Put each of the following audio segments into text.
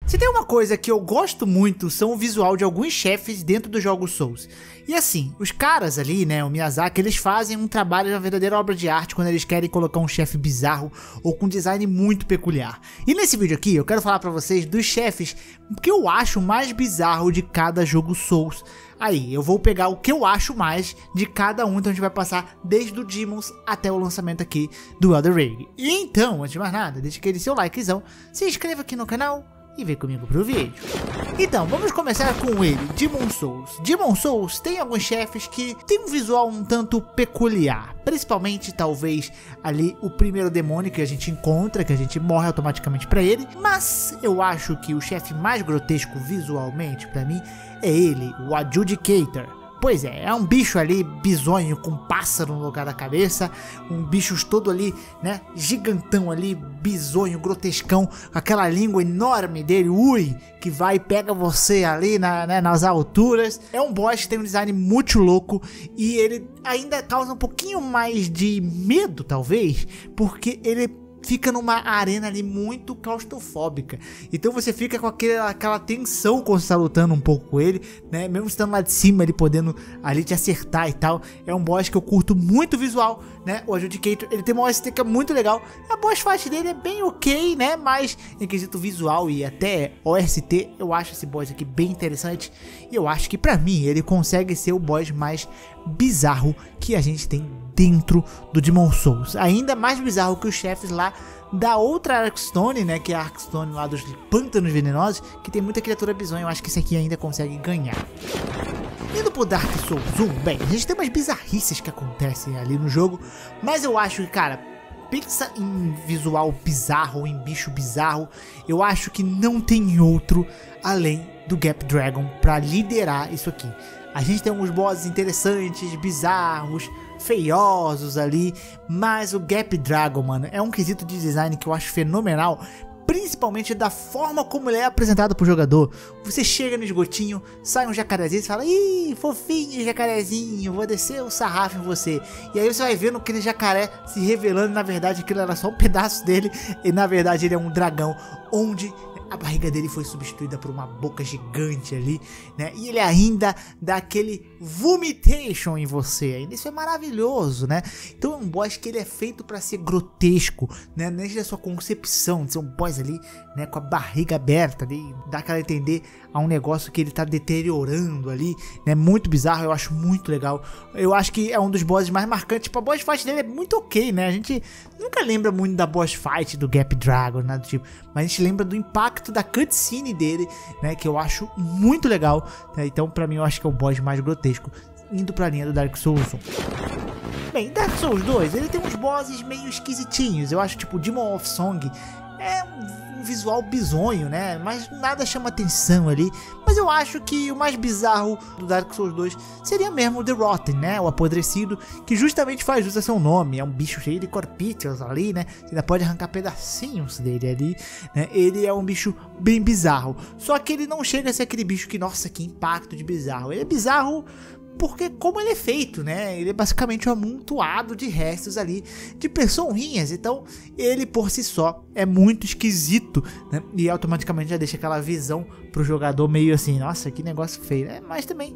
Se tem uma coisa que eu gosto muito, são o visual de alguns chefes dentro dos jogos Souls. E assim, os caras ali, né, o Miyazaki, eles fazem um trabalho de uma verdadeira obra de arte quando eles querem colocar um chefe bizarro ou com um design muito peculiar. E nesse vídeo aqui eu quero falar pra vocês dos chefes que eu acho mais bizarro de cada jogo Souls. Aí, eu vou pegar o que eu acho mais de cada um, então a gente vai passar desde o Demons até o lançamento aqui do Elden Ring. E então, antes de mais nada, deixa aquele seu likezão, se inscreva aqui no canal e vem comigo pro vídeo. Então, vamos começar com ele, Demon Souls. Demon Souls tem alguns chefes que tem um visual um tanto peculiar. Principalmente, talvez, ali o primeiro demônio que a gente encontra, que a gente morre automaticamente pra ele. Mas eu acho que o chefe mais grotesco visualmente, pra mim, é ele, o Adjudicator. Pois é um bicho ali bizonho com um pássaro no lugar da cabeça, um bicho todo ali, né, gigantão ali, bizonho, grotescão, aquela língua enorme dele, ui, que vai e pega você ali nas alturas. É um boss que tem um design muito louco e ele ainda causa um pouquinho mais de medo, talvez, porque ele fica numa arena ali muito claustrofóbica, então você fica com aquela tensão quando você tá lutando um pouco com ele, né, mesmo estando lá de cima, ele podendo ali te acertar e tal. É um boss que eu curto muito o visual, né, o Adjudicator, ele tem uma OST que é muito legal, a boss fight dele é bem ok, né, mas em quesito visual e até OST, eu acho esse boss aqui bem interessante, e eu acho que pra mim ele consegue ser o boss mais bizarro que a gente tem dentro do Demon Souls, ainda mais bizarro que os chefes lá da outra Arkstone, né, que é a Arkstone lá dos Pântanos Venenosos, que tem muita criatura bizonha. Eu acho que esse aqui ainda consegue ganhar. Indo pro Dark Souls 1, bem, a gente tem umas bizarrices que acontecem ali no jogo, mas eu acho que, cara, pensa em visual bizarro, em bicho bizarro, eu acho que não tem outro além do Gap Dragon pra liderar isso aqui. A gente tem alguns bosses interessantes, bizarros, feiosos ali, mas o Gap Dragon, mano, é um quesito de design que eu acho fenomenal, principalmente da forma como ele é apresentado pro jogador. Você chega no esgotinho, sai um jacarezinho e fala: ih, fofinho jacarezinho, vou descer o sarrafo em você. E aí você vai vendo aquele jacaré se revelando, na verdade aquilo era só um pedaço dele, e na verdade ele é um dragão, onde a barriga dele foi substituída por uma boca gigante ali, né? E ele ainda dá aquele vomitation em você. Ainda isso é maravilhoso, né? Então é um boss que ele é feito para ser grotesco, né? Desde a sua concepção de ser um boss ali, né, com a barriga aberta ali, dá aquela a entender a um negócio que ele tá deteriorando ali, né? Muito bizarro, eu acho muito legal. Eu acho que é um dos bosses mais marcantes. Tipo, a boss fight dele é muito ok, né? A gente nunca lembra muito da boss fight do Gap Dragon, nada do tipo, mas a gente lembra do impacto da cutscene dele, né, que eu acho muito legal, né? Então pra mim eu acho que é o boss mais grotesco, indo pra linha do Dark Souls 1. Bem, Dark Souls 2, ele tem uns bosses meio esquisitinhos. Eu acho, tipo, Demon of Song é um visual bizonho, né, mas nada chama atenção ali. Mas eu acho que o mais bizarro do Dark Souls 2 seria mesmo o The Rotten, né, o Apodrecido, que justamente faz jus a seu nome. É um bicho cheio de corpíceos ali, né, você ainda pode arrancar pedacinhos dele ali, né. Ele é um bicho bem bizarro, só que ele não chega a ser aquele bicho que, nossa, que impacto de bizarro. Ele é bizarro porque como ele é feito, né, ele é basicamente um amontoado de restos ali de pessoinhas, então ele por si só é muito esquisito, né, e automaticamente já deixa aquela visão pro jogador meio assim, nossa, que negócio feio, né, mas também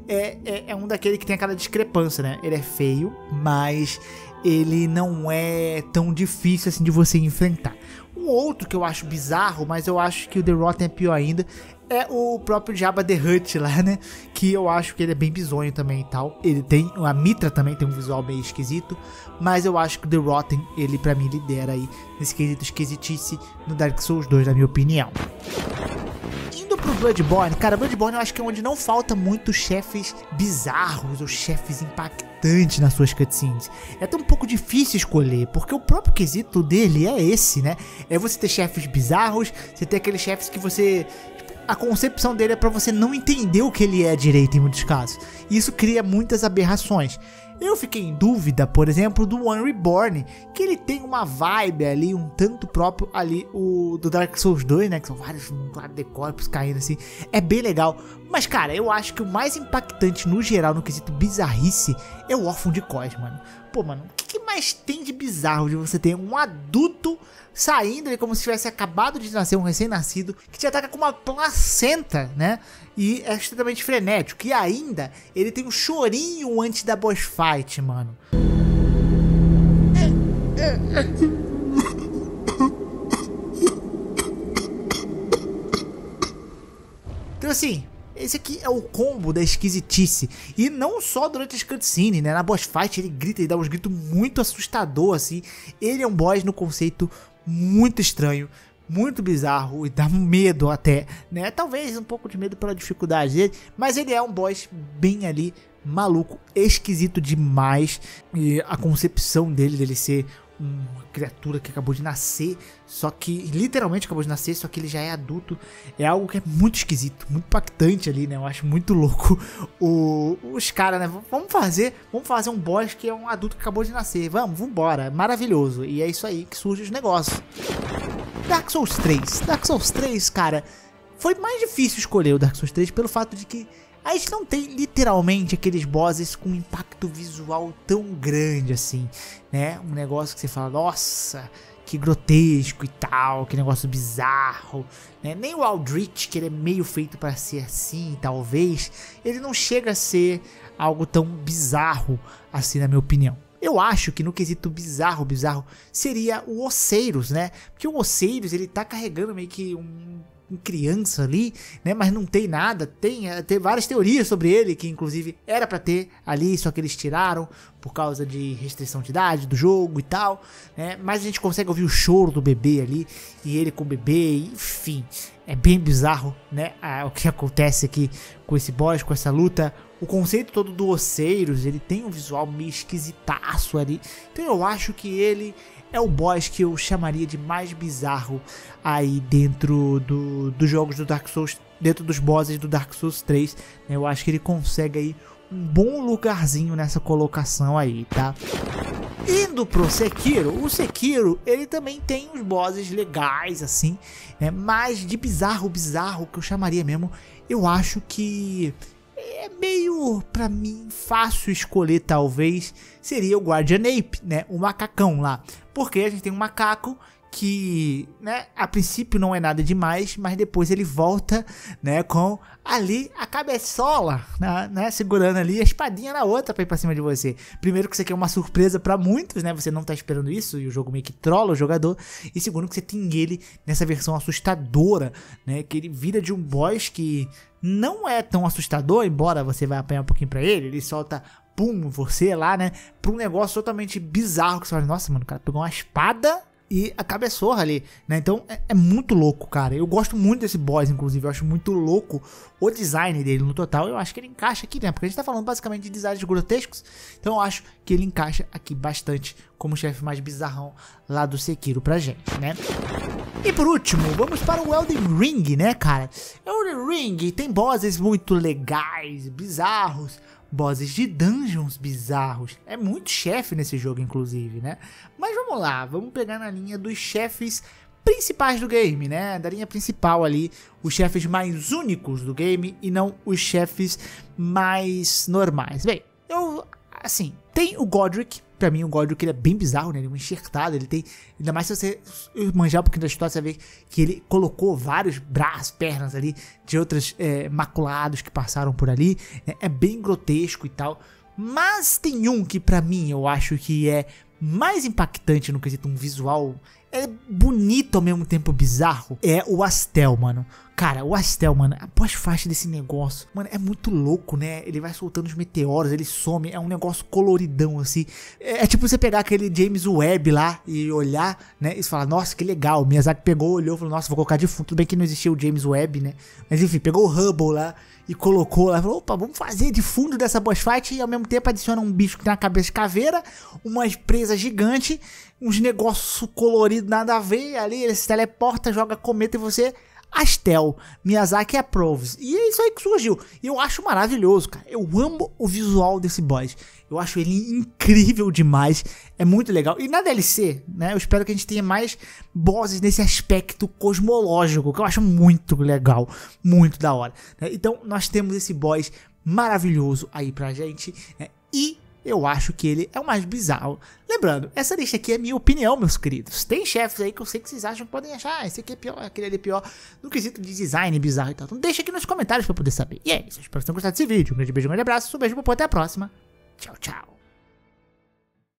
é um daquele que tem aquela discrepância, né, ele é feio, mas ele não é tão difícil assim de você enfrentar. Um outro que eu acho bizarro, mas eu acho que o The Rotten é pior ainda, é o próprio Jabba the Hutt lá, né, que eu acho que ele é bem bizonho também e tal. Ele tem, a Mitra também tem um visual meio esquisito, mas eu acho que o The Rotten, ele pra mim lidera aí nesse quesito esquisitice no Dark Souls 2, na minha opinião. Indo pro Bloodborne, cara, Bloodborne eu acho que é onde não falta muito chefes bizarros ou chefes impactantes nas suas cutscenes. É até um pouco difícil escolher, porque o próprio quesito dele é esse, né, é você ter chefes bizarros, você ter aqueles chefes que você... a concepção dele é pra você não entender o que ele é direito em muitos casos. E isso cria muitas aberrações. Eu fiquei em dúvida, por exemplo, do One Reborn, que ele tem uma vibe ali, um tanto próprio ali, o do Dark Souls 2, né, que são vários decorpos caindo assim, é bem legal. Mas cara, eu acho que o mais impactante no geral, no quesito bizarrice, é o Órfão de Kos, mano. Pô, mano, o que mais tem de bizarro de você ter um adulto saindo ali como se tivesse acabado de nascer, um recém-nascido, que te ataca com uma placenta, né? E é extremamente frenético. E ainda, ele tem um chorinho antes da boss fight, mano. Então assim, esse aqui é o combo da esquisitice. E não só durante as cutscenes, né? Na boss fight ele grita e dá uns gritos muito assustador, assim. Ele é um boss no conceito muito estranho, muito bizarro e dá medo até, né? Talvez um pouco de medo pela dificuldade dele, mas ele é um boss bem ali, maluco, esquisito demais. E a concepção dele ser uma criatura que acabou de nascer, só que literalmente acabou de nascer, só que ele já é adulto, é algo que é muito esquisito, muito impactante ali, né? Eu acho muito louco os caras, né? Vamos fazer um boss que é um adulto que acabou de nascer, vambora, maravilhoso. E é isso aí que surge os negócios. Dark Souls 3, cara, foi mais difícil escolher o Dark Souls 3 pelo fato de que a gente não tem literalmente aqueles bosses com impacto visual tão grande assim, né? Um negócio que você fala, nossa, que grotesco e tal, que negócio bizarro, né? Nem o Aldrich, que ele é meio feito para ser assim, talvez, ele não chega a ser algo tão bizarro assim, na minha opinião. Eu acho que no quesito bizarro seria o Oceiros, né? Porque o Oceiros, ele tá carregando meio que um criança ali, né, mas não tem nada, tem várias teorias sobre ele, que inclusive era pra ter ali, só que eles tiraram por causa de restrição de idade do jogo e tal, né, mas a gente consegue ouvir o choro do bebê ali, e ele com o bebê, enfim, é bem bizarro, né, o que acontece aqui com esse boss, com essa luta. O conceito todo do Oceiros, ele tem um visual meio esquisitaço ali, então eu acho que ele é o boss que eu chamaria de mais bizarro aí dentro dos jogos do Dark Souls, dentro dos bosses do Dark Souls 3. Eu acho que ele consegue aí um bom lugarzinho nessa colocação aí, tá? Indo pro Sekiro, o Sekiro, ele também tem uns bosses legais, assim, né? Mas de bizarro que eu chamaria mesmo, eu acho que é meio, pra mim, fácil escolher, talvez, seria o Guardian Ape, né? O macacão lá. Porque a gente tem um macaco que, né, a princípio não é nada demais, mas depois ele volta, né, com ali a cabeçola, né, segurando ali a espadinha na outra pra ir pra cima de você. Primeiro que isso aqui é uma surpresa pra muitos, né, você não tá esperando isso e o jogo meio que trola o jogador. E segundo que você tem ele nessa versão assustadora, né, que ele vira de um boss que não é tão assustador, embora você vai apanhar um pouquinho pra ele solta, pum, você lá, né, pra um negócio totalmente bizarro, que você fala, nossa, mano, o cara pegou uma espada e a cabeçorra ali, né? Então é muito louco, cara. Eu gosto muito desse boss, inclusive. Eu acho muito louco o design dele no total. Eu acho que ele encaixa aqui, né? Porque a gente tá falando basicamente de designs grotescos. Então eu acho que ele encaixa aqui bastante como o chefe mais bizarrão lá do Sekiro pra gente, né? E por último, vamos para o Elden Ring, né, cara? Elden Ring tem bosses muito legais, bizarros, bosses de dungeons bizarros. É muito chefe nesse jogo, inclusive, né? Mas vamos lá, vamos pegar na linha dos chefes principais do game, né? Da linha principal ali, os chefes mais únicos do game e não os chefes mais normais. Bem, assim, tem o Godric. Pra mim o Godric ele é bem bizarro, né? Ele é um enxertado, ele tem... Ainda mais se você manjar um pouquinho da história, você vai ver que ele colocou vários braços, pernas ali de outros maculados que passaram por ali, né? É bem grotesco e tal. Mas tem um que pra mim eu acho que é mais impactante no quesito um visual, é bonito ao mesmo tempo bizarro, é o Astel, mano. Cara, o Astel, mano, a pós-faixa desse negócio, mano, é muito louco, né? Ele vai soltando os meteoros, ele some, é um negócio coloridão, assim. É tipo você pegar aquele James Webb lá e olhar, né? E você falar, nossa, que legal. O Miyazaki pegou, olhou e falou, nossa, vou colocar de fundo. Tudo bem que não existia o James Webb, né? Mas enfim, pegou o Hubble lá e colocou lá, falou, opa, vamos fazer de fundo dessa boss fight. E ao mesmo tempo adiciona um bicho que tem uma cabeça de caveira, uma presa gigante, uns negócios coloridos nada a ver. Ali ele se teleporta, joga cometa e você... Astel, Miyazaki approves. E é isso aí que surgiu. E eu acho maravilhoso, cara. Eu amo o visual desse boss. Eu acho ele incrível demais. É muito legal. E na DLC, né? Eu espero que a gente tenha mais bosses nesse aspecto cosmológico, que eu acho muito legal. Muito da hora. Então, nós temos esse boss maravilhoso aí pra gente, né? E eu acho que ele é o mais bizarro. Lembrando, essa lista aqui é minha opinião, meus queridos. Tem chefes aí que eu sei que vocês acham que podem achar, esse aqui é pior, aquele ali é pior, no quesito de design bizarro e tal. Então deixa aqui nos comentários pra poder saber. E é isso, espero que tenham gostado desse vídeo. Um grande beijo, um grande abraço, um beijo, até a próxima. Tchau, tchau.